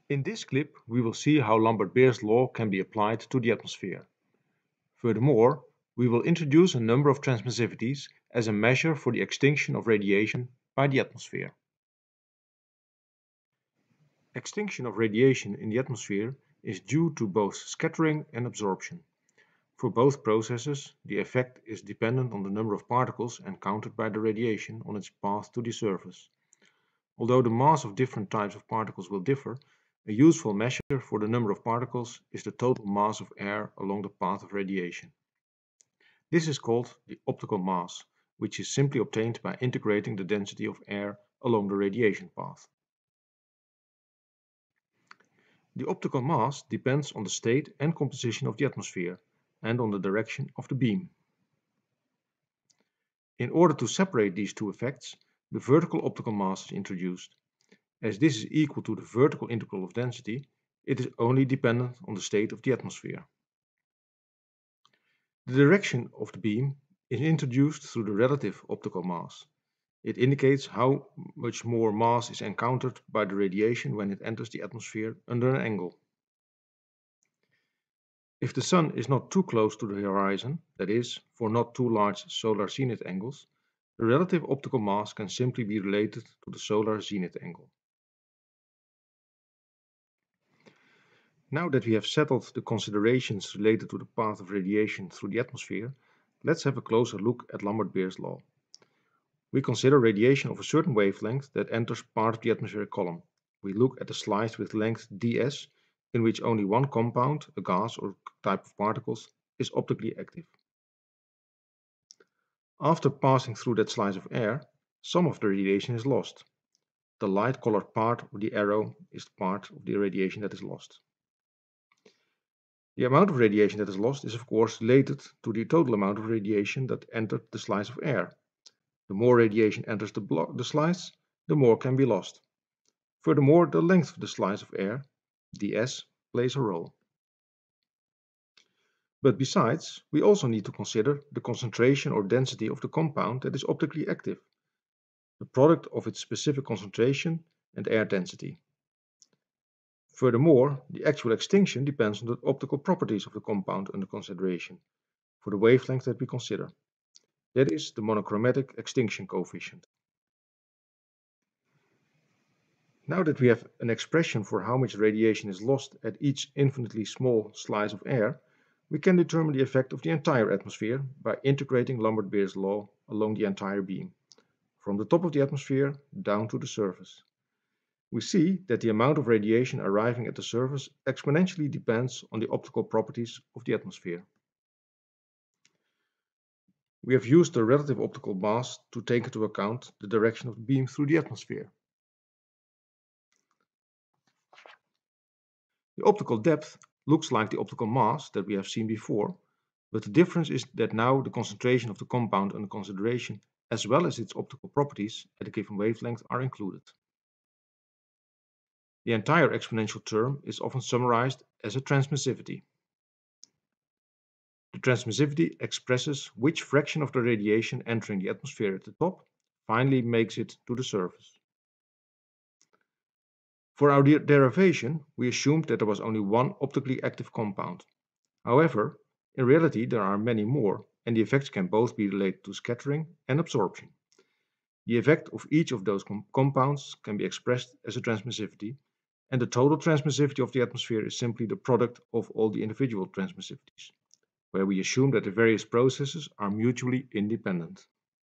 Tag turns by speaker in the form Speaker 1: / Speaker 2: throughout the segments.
Speaker 1: In this clip, we will see how Lambert-Beer's law can be applied to the atmosphere. Furthermore, we will introduce a number of transmissivities as a measure for the extinction of radiation by the atmosphere. Extinction of radiation in the atmosphere is due to both scattering and absorption. For both processes, the effect is dependent on the number of particles encountered by the radiation on its path to the surface. Although the mass of different types of particles will differ, a useful measure for the number of particles is the total mass of air along the path of radiation. This is called the optical mass, which is simply obtained by integrating the density of air along the radiation path. The optical mass depends on the state and composition of the atmosphere and on the direction of the beam. In order to separate these two effects, the vertical optical mass is introduced. As this is equal to the vertical integral of density, it is only dependent on the state of the atmosphere. The direction of the beam is introduced through the relative optical mass. It indicates how much more mass is encountered by the radiation when it enters the atmosphere under an angle. If the Sun is not too close to the horizon, that is, for not too large solar zenith angles, the relative optical mass can simply be related to the solar zenith angle. Now that we have settled the considerations related to the path of radiation through the atmosphere, let's have a closer look at Lambert-Beer's law. We consider radiation of a certain wavelength that enters part of the atmospheric column. We look at a slice with length ds, in which only one compound, a gas or type of particles, is optically active. After passing through that slice of air, some of the radiation is lost. The light-colored part of the arrow is the part of the radiation that is lost. The amount of radiation that is lost is of course related to the total amount of radiation that entered the slice of air. The more radiation enters the slice, the more can be lost. Furthermore, the length of the slice of air, ds, plays a role. But besides, we also need to consider the concentration or density of the compound that is optically active, the product of its specific concentration and air density. Furthermore, the actual extinction depends on the optical properties of the compound under consideration for the wavelength that we consider. That is the monochromatic extinction coefficient. Now that we have an expression for how much radiation is lost at each infinitely small slice of air, we can determine the effect of the entire atmosphere by integrating Lambert-Beer's law along the entire beam, from the top of the atmosphere down to the surface. We see that the amount of radiation arriving at the surface exponentially depends on the optical properties of the atmosphere. We have used the relative optical mass to take into account the direction of the beam through the atmosphere. The optical depth looks like the optical mass that we have seen before, but the difference is that now the concentration of the compound under consideration as well as its optical properties at a given wavelength are included. The entire exponential term is often summarized as a transmissivity. The transmissivity expresses which fraction of the radiation entering the atmosphere at the top finally makes it to the surface. For our derivation, we assumed that there was only one optically active compound. However, in reality there are many more, and the effects can both be related to scattering and absorption. The effect of each of those compounds can be expressed as a transmissivity, and the total transmissivity of the atmosphere is simply the product of all the individual transmissivities, where we assume that the various processes are mutually independent.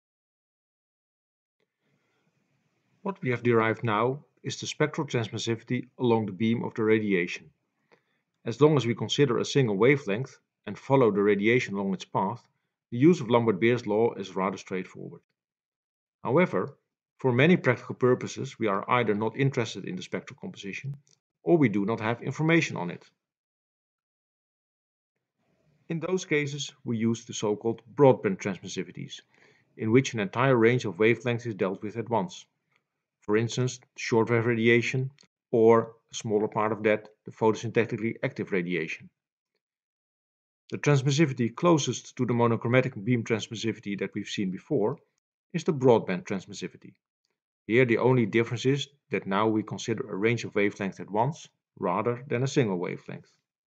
Speaker 1: What we have derived now is the spectral transmissivity along the beam of the radiation. As long as we consider a single wavelength and follow the radiation along its path, the use of Lambert-Beer's law is rather straightforward. However, for many practical purposes, we are either not interested in the spectral composition, or we do not have information on it. In those cases, we use the so-called broadband transmissivities, in which an entire range of wavelengths is dealt with at once. For instance, shortwave radiation, or a smaller part of that, the photosynthetically active radiation. The transmissivity closest to the monochromatic beam transmissivity that we've seen before is the broadband transmissivity. Here the only difference is that now we consider a range of wavelengths at once, rather than a single wavelength.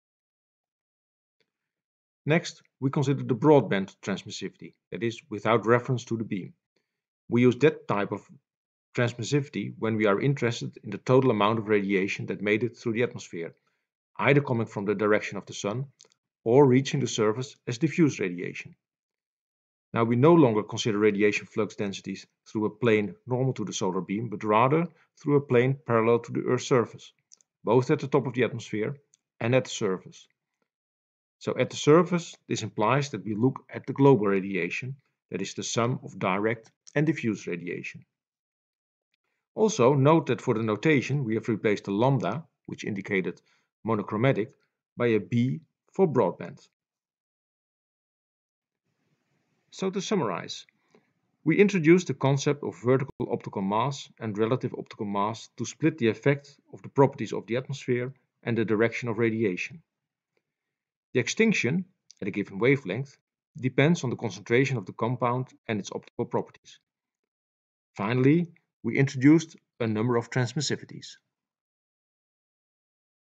Speaker 1: Next, we consider the broadband transmissivity, that is, without reference to the beam. We use that type of transmissivity when we are interested in the total amount of radiation that made it through the atmosphere, either coming from the direction of the sun or reaching the surface as diffuse radiation. Now we no longer consider radiation flux densities through a plane normal to the solar beam, but rather through a plane parallel to the Earth's surface, both at the top of the atmosphere and at the surface. So at the surface, this implies that we look at the global radiation, that is the sum of direct and diffuse radiation. Also, note that for the notation, we have replaced the lambda, which indicated monochromatic, by a B for broadband. So to summarize, we introduced the concept of vertical optical mass and relative optical mass to split the effect of the properties of the atmosphere and the direction of radiation. The extinction at a given wavelength depends on the concentration of the compound and its optical properties. Finally, we introduced a number of transmissivities.